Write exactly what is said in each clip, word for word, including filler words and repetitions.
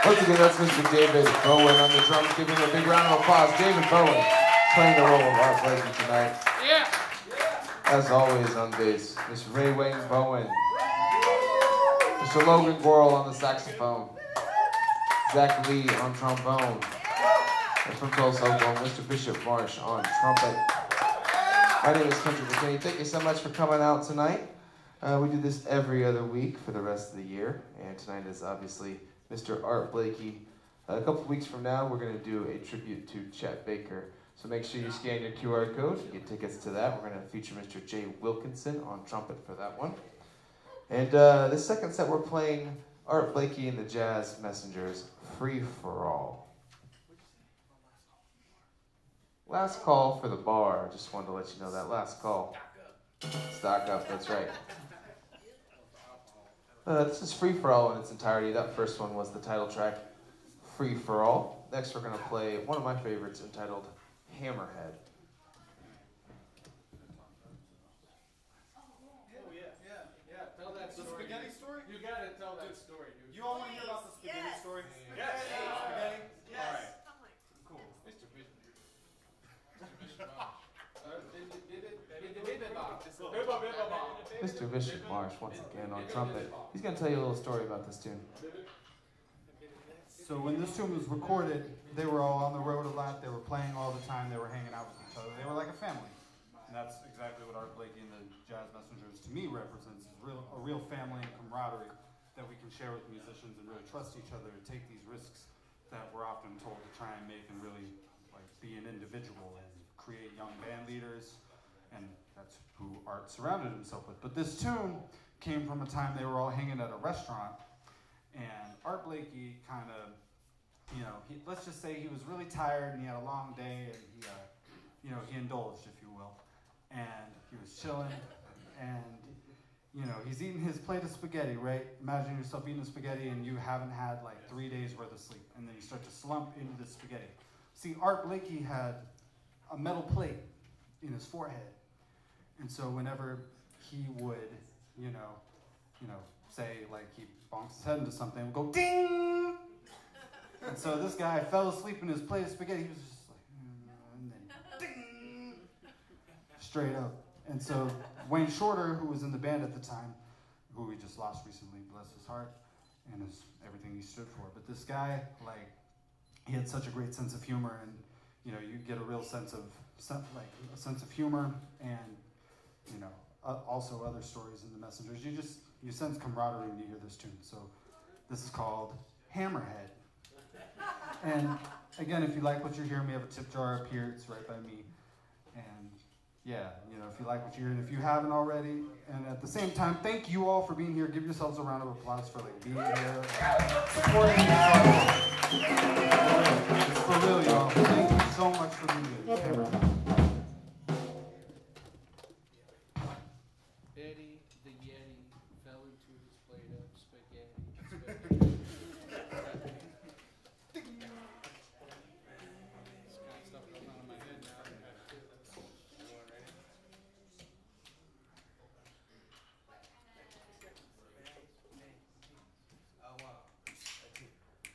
Once again, that's Mister David Bowen on the drums. Give him a big round of applause. David Bowen playing the role of Art Blakey tonight. Yeah. As always on bass, Mister Ray Wayne Bowen. Mister Logan Gorel on the saxophone. Zach Lee on trombone. And from Tulsa, Oklahoma, Mister Bishop Marsh on trumpet. My name is Kendrick McKinney. Thank you so much for coming out tonight. Uh, we do this every other week for the rest of the year, and tonight is obviously Mister Art Blakey. Uh, a couple weeks from now, we're going to do a tribute to Chet Baker. So make sure you scan your Q R code to get tickets to that. We're going to feature Mister Jay Wilkinson on trumpet for that one. And uh, the second set, we're playing Art Blakey and the Jazz Messengers, Free for All. Last call for the bar. Just wanted to let you know that. Last call. Stock up, that's right. Uh, this is Free for All in its entirety. That first one was the title track, Free for All. Next we're going to play one of my favorites entitled Hammerhead. Oh yeah, yeah, yeah. Tell that story. The spaghetti story? You gotta tell that story, dude. You all want to hear about the spaghetti Yes. story? Yes. Spaghetti? Yes. All right. I'm like, Cool. Mister Bishop. Mister Bishop Marsh, once again on trumpet. He's going to tell you a little story about this tune. So when this tune was recorded, they were all on the road a lot. They were playing all the time. They were hanging out with each other. They were like a family. And that's exactly what Art Blakey and the Jazz Messengers, to me, represents, is real, a real family and camaraderie that we can share with musicians and really trust each other and take these risks that we're often told to try and make and really like be an individual and create young band leaders. And that's who Art surrounded himself with. But this tune came from a time they were all hanging at a restaurant, and Art Blakey kind of, you know, he, let's just say he was really tired and he had a long day, and he, uh, you know, he indulged, if you will, and he was chilling, and, you know, he's eating his plate of spaghetti, right? Imagine yourself eating spaghetti and you haven't had like three days worth of sleep, and then you start to slump into the spaghetti. See, Art Blakey had a metal plate in his forehead. And so whenever he would, you know, you know, say like he bonks his head into something, it would go ding. And so this guy fell asleep in his plate of spaghetti. He was just like, mm, and then ding, straight up. And so Wayne Shorter, who was in the band at the time, who we just lost recently, bless his heart, and his everything he stood for. But this guy, like, he had such a great sense of humor, and you know, you get a real sense of like a sense of humor and. You know, uh, also other stories in the Messengers. You just, you sense camaraderie when you hear this tune. So this is called Hammerhead. And again, if you like what you're hearing, we have a tip jar up here. It's right by me. And yeah, you know, if you like what you're hearing, if you haven't already. And at the same time, thank you all for being here. Give yourselves a round of applause for like being here. Supporting us. It's for real, y'all. Thank you so much for being here. Hammerhead. The Yeti fell into his plate of spaghetti. spaghetti. This kind of stuff going on in my head now. Oh wow.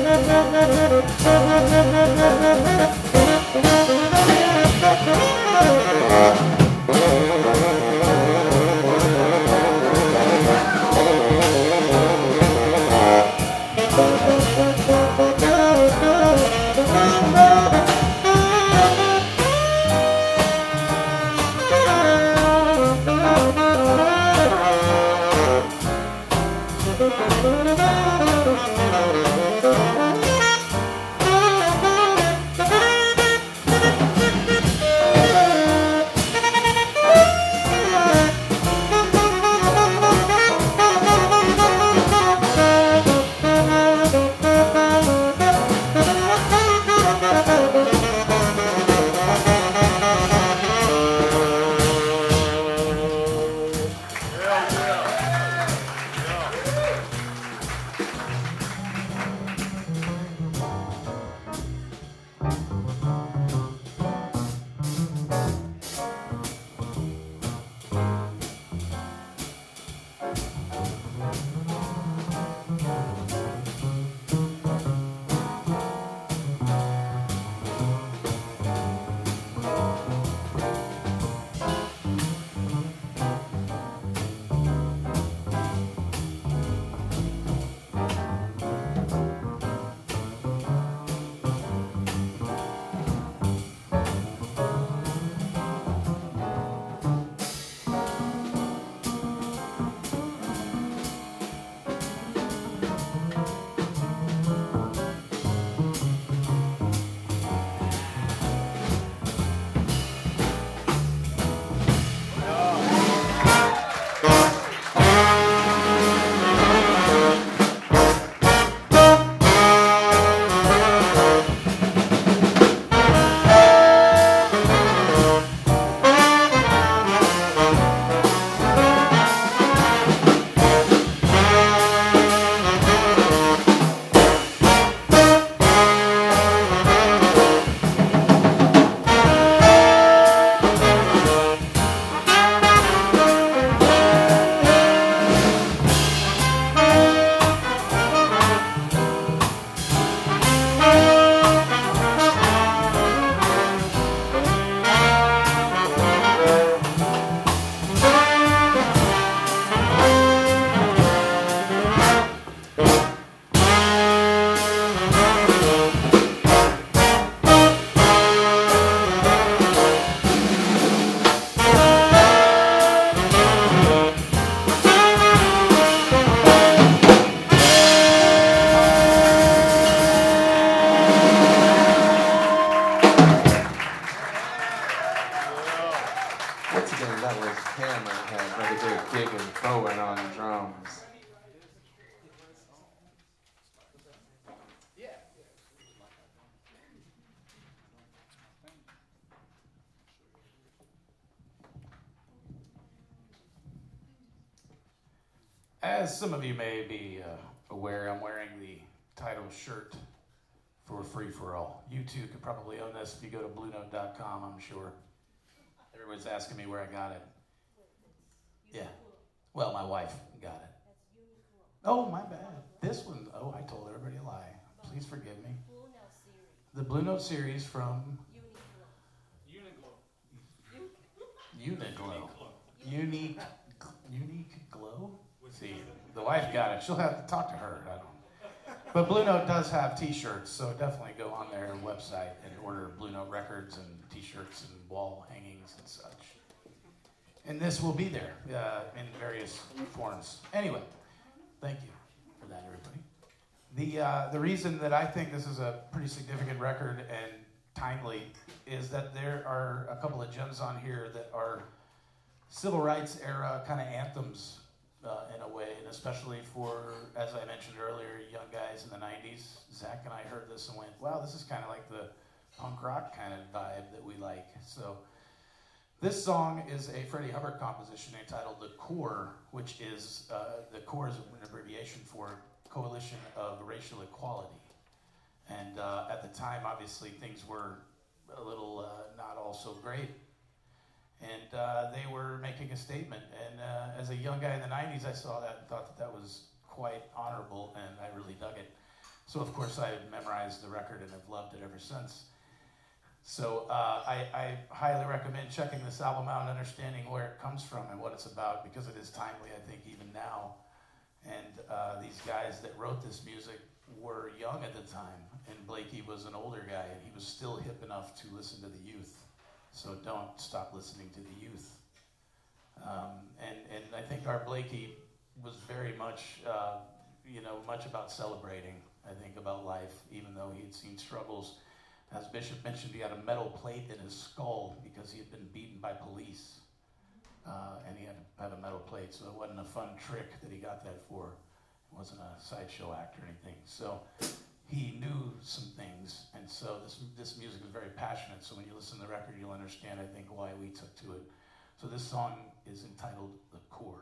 As some of you may be uh, aware, I'm wearing the title shirt for Free For All. You too could probably own this if you go to blue note dot com, I'm sure. Everyone's asking me where I got it. Yeah. Well, my wife got it. Oh, my bad. This one, oh, I told everybody a lie. Please forgive me. The Blue Note series from Uniqlo. Unique, unique glow? See, the wife got it. She'll have to talk to her. I don't. But Blue Note does have T-shirts, so definitely go on their website and order Blue Note records and T-shirts and wall hangings and such. And this will be there uh, in various forms. Anyway, thank you for that, everybody. The uh, the reason that I think this is a pretty significant record and timely is that there are a couple of gems on here that are civil rights era kind of anthems uh, in a way, and especially for, as I mentioned earlier, young guys in the nineties. Zach and I heard this and went, wow, this is kind of like the punk rock kind of vibe that we like. So this song is a Freddie Hubbard composition entitled The Core, which is, uh, the Core is an abbreviation for Coalition of Racial Equality. And uh, at the time, obviously, things were a little uh, not all so great. And uh, they were making a statement. And uh, as a young guy in the nineties, I saw that and thought that that was quite honorable, and I really dug it. So of course I memorized the record and have loved it ever since. So uh, I, I highly recommend checking this album out and understanding where it comes from and what it's about, because it is timely, I think, even now. And uh, these guys that wrote this music were young at the time, and Blakey was an older guy, and he was still hip enough to listen to the youth. So don't stop listening to the youth. Um, and, and I think our Blakey was very much, uh, you know, much about celebrating, I think, about life, even though he had seen struggles. As Bishop mentioned, he had a metal plate in his skull because he had been beaten by police. Uh, and he had, had a metal plate, so it wasn't a fun trick that he got that for. It wasn't a sideshow act or anything. So he knew some things, and so this, this music is very passionate, so when you listen to the record, you'll understand, I think, why we took to it. So this song is entitled The Core.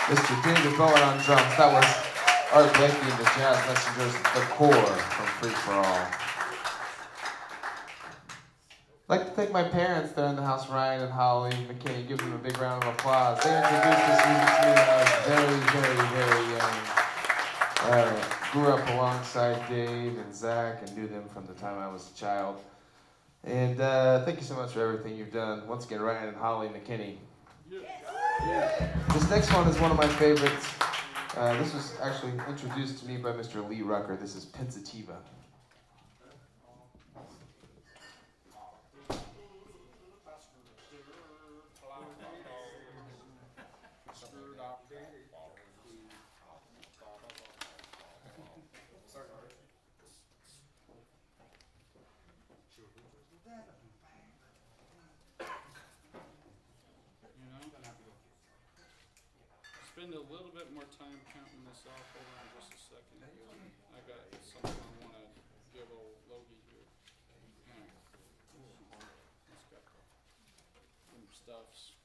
Mister David Bowen on drums. That was Art Blakey and the Jazz Messengers, The Core from Free For All. I'd like to thank my parents there in the house, Ryan and Holly McKinney. Give them a big round of applause. They introduced this music to me when I was very, very, very young. Uh, grew up alongside Dave and Zach and knew them from the time I was a child. And uh, thank you so much for everything you've done. Once again, Ryan and Holly McKinney. This next one is one of my favorites. Uh, this was actually introduced to me by Mister Lee Rucker. This is Pensativa. Spend a little bit more time counting this off. Hold on just a second. I got something I want to give old Logie here. He's got some stuffs.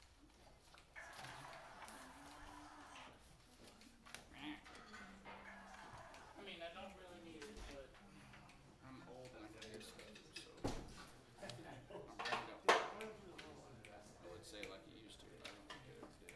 I mean, I don't really need it, but I'm old and I hear stuff, so I'm banged up. I would say like it used to, but I don't think it is.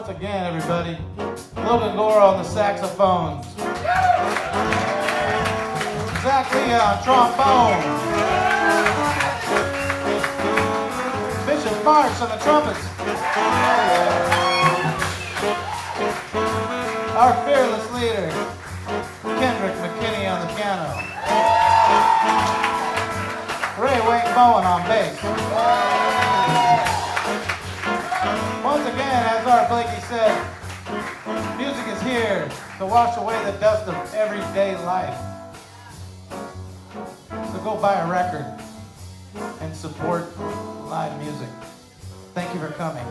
Once again, everybody, Logan Gore on the saxophones. Zach Lee on trombone. Bishop Marks on the trumpets. Our fearless leader, Kendrick McKinney on the piano. Ray Wayne Bowen on bass. Once again, as Art Blakey said, music is here to wash away the dust of everyday life. So go buy a record and support live music. Thank you for coming.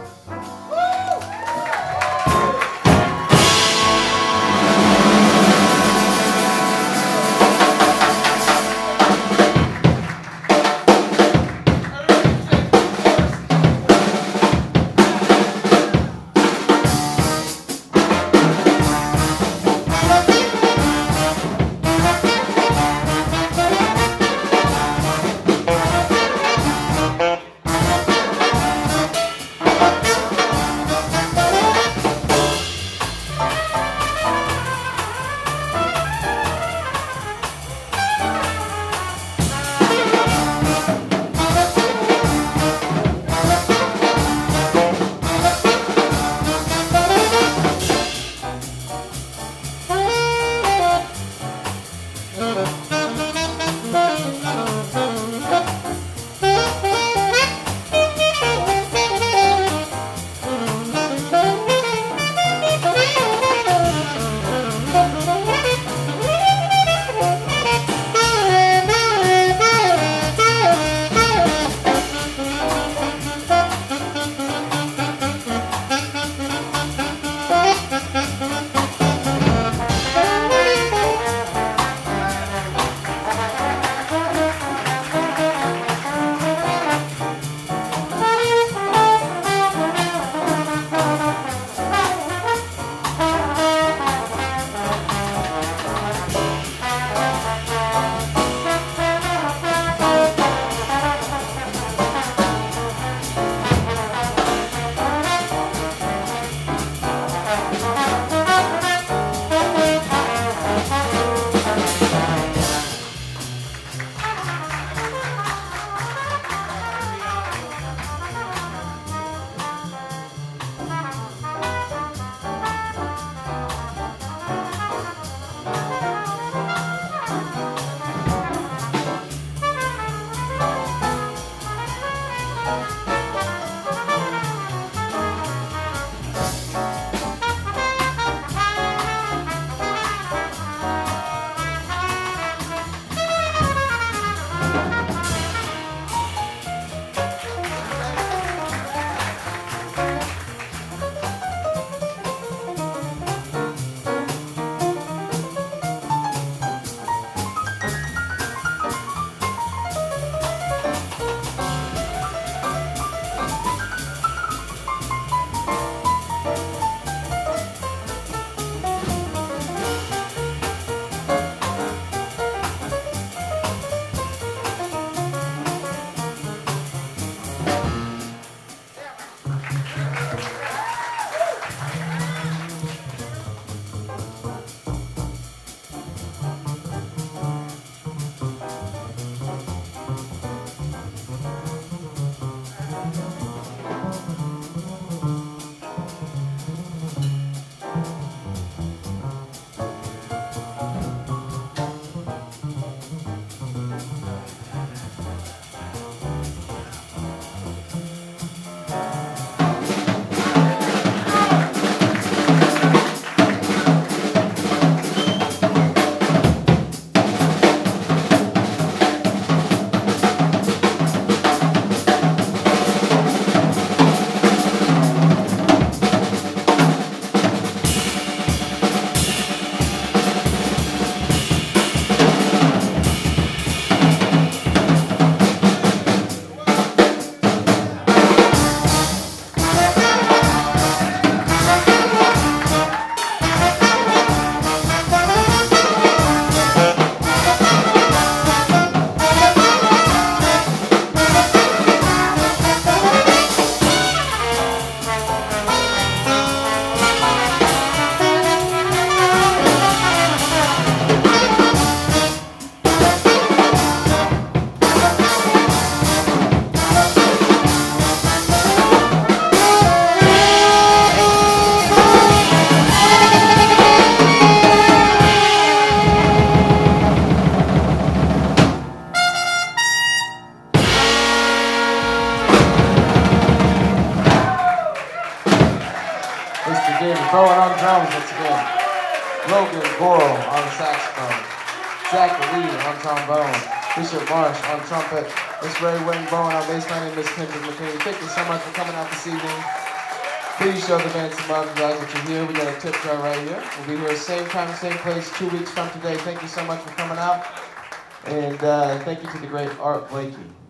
Goral on saxophone, Zach Lee on trombone, Bishop Marsh on trumpet, Miss Ray Wayne Bowen on bass line, and Miss Kendra McKinney. Thank you so much for coming out this evening. Please show the band some love, guys, that you're here. We got a tip jar right here. We'll be here same time, same place, two weeks from today. Thank you so much for coming out. And uh, thank you to the great Art Blakey.